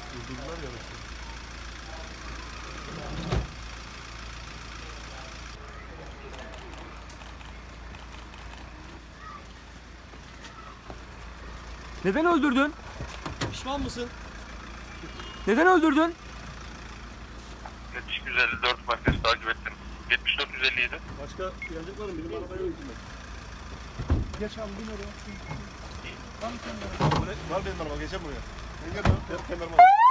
Durdurdular ya. Neden öldürdün? Pişman mısın? Neden öldürdün? 7254 merkez takip ettim. 7457. Başka yanacak var mı? Benim arabaya öldüm ben. Geç abi bin oraya. Var benim araba. Geçeceğim buraya. Gel kemerimi al.